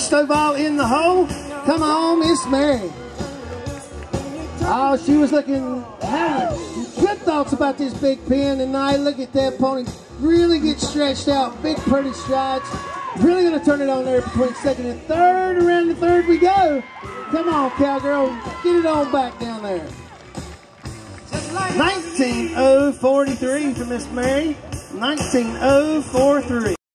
Stovall in the hole. Come on, Miss Mary. Oh, she was looking, having good thoughts about this big pin tonight. Look at that pony. Really get stretched out. Big, pretty strides. Really going to turn it on there between second and third. Around the third we go. Come on, cowgirl. Get it on back down there. 19.043 for Miss Mary. 19.043.